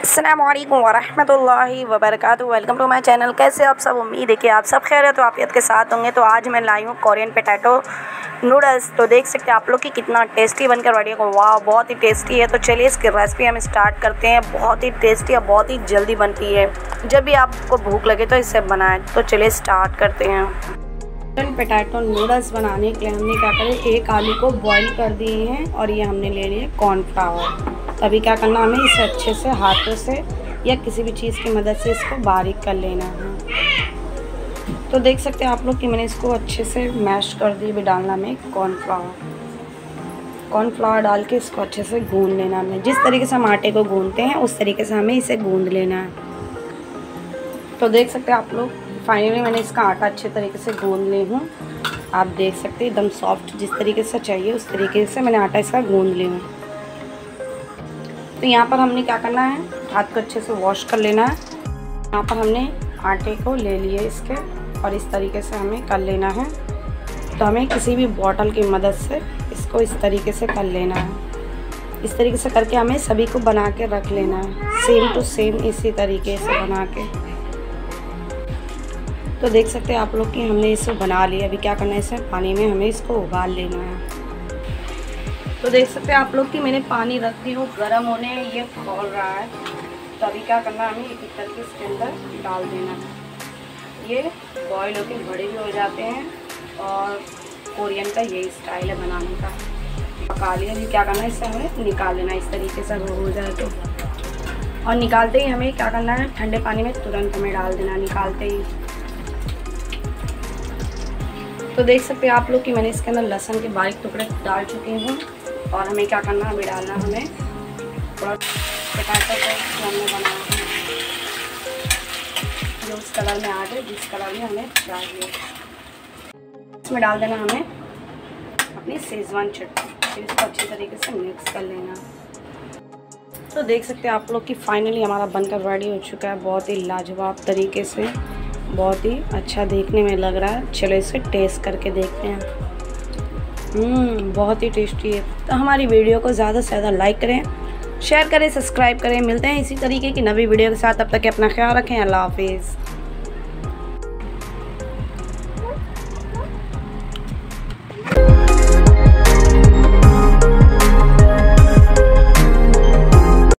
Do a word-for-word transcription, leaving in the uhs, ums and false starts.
अस्सलामुअलैकुम वरहमतुल्लाहि वबरकातुहू। Welcome to my channel. कैसे आप सब? उम्मीद है कि आप सब खैर है तो आफियत के साथ होंगे। तो आज मैं लाई हूँ कोरियन पोटैटो नूडल्स। तो देख सकते हैं आप लोग कि कितना टेस्टी बनकर रेडी है। वाह, बहुत ही टेस्टी है। तो चलिए इसकी रेसिपी हम स्टार्ट करते हैं। बहुत ही टेस्टी और बहुत ही जल्दी बनती है। जब भी आपको भूख लगे तो इसे बनाएं। तो चलिए स्टार्ट करते हैं। कोरियन पोटैटो नूडल्स बनाने के लिए हमने क्या करें, एक आलू को बॉईल कर दिए हैं और ये हमने ले लिए कॉर्नफ्लावर। अभी क्या करना, हमें इसे अच्छे से हाथों से या किसी भी चीज़ की मदद से इसको बारीक कर लेना है। तो देख सकते हैं आप लोग कि मैंने इसको अच्छे से मैश कर दी। भी डालना में कॉर्नफ्लावर कॉर्नफ्लावर डाल के इसको अच्छे से गूंद लेना हमें। जिस तरीके से हम आटे को गूंदते हैं उस तरीके से हमें इसे गूंद लेना है। तो देख सकते हैं आप लोग, फाइनली मैंने इसका आटा अच्छे तरीके से गूंद ली हूँ। आप देख सकते हैं एकदम सॉफ्ट, जिस तरीके से चाहिए उस तरीके से मैंने आटा इसका गूंद ली हूँ। तो यहाँ पर हमने क्या करना है, हाथ को अच्छे से वॉश कर लेना है। यहाँ पर हमने आटे को ले लिए इसके और इस तरीके से हमें कर लेना है। तो हमें किसी भी बॉटल की मदद से इसको इस तरीके से कर लेना है। इस तरीके से करके हमें सभी को बना के रख लेना है, सेम टू सेम इसी तरीके से बना के। तो देख सकते हैं आप लोग कि हमने इसे बना लिया। अभी क्या करना है, इसे पानी में हमें इसको उबाल लेना है। तो देख सकते हैं आप लोग कि मैंने पानी रख दी हूँ गर्म होने, ये खोल रहा है। तो अभी क्या करना है, हमें एक एक करके इसके अंदर डाल देना है। ये बॉयल होके बड़े भी हो जाते हैं और कोरियन का यही स्टाइल है बनाने का। पका लिया। अभी क्या करना है, इससे हमें निकाल लेना है इस तरीके से हो जाए तो। और निकालते ही हमें क्या करना है, ठंडे पानी में तुरंत हमें डाल देना निकालते ही। तो देख सकते हैं आप लोग कि मैंने इसके अंदर लहसुन के बारीक टुकड़े डाल चुके हैं। और हमें क्या करना है, अभी डालना हमें थोड़ा पोटैटो को हमने बनाया है जो उस कलर में आ जाए, जिस कलर में हमें चाहिए। इसमें डाल देना हमें अपनी शेजवान चटनी। फिर इसको अच्छी तरीके से मिक्स कर लेना। तो देख सकते हैं आप लोग कि फाइनली हमारा बनकर रेडी हो चुका है। बहुत ही लाजवाब तरीके से, बहुत ही अच्छा देखने में लग रहा है। चलो इसे टेस्ट करके देखते हैं। हम्म बहुत ही टेस्टी है। तो हमारी वीडियो को ज़्यादा से ज़्यादा लाइक करें, शेयर करें, सब्सक्राइब करें। मिलते हैं इसी तरीके की नवी वीडियो के साथ। तब तक अपना ख्याल रखें। अल्लाह हाफिज़।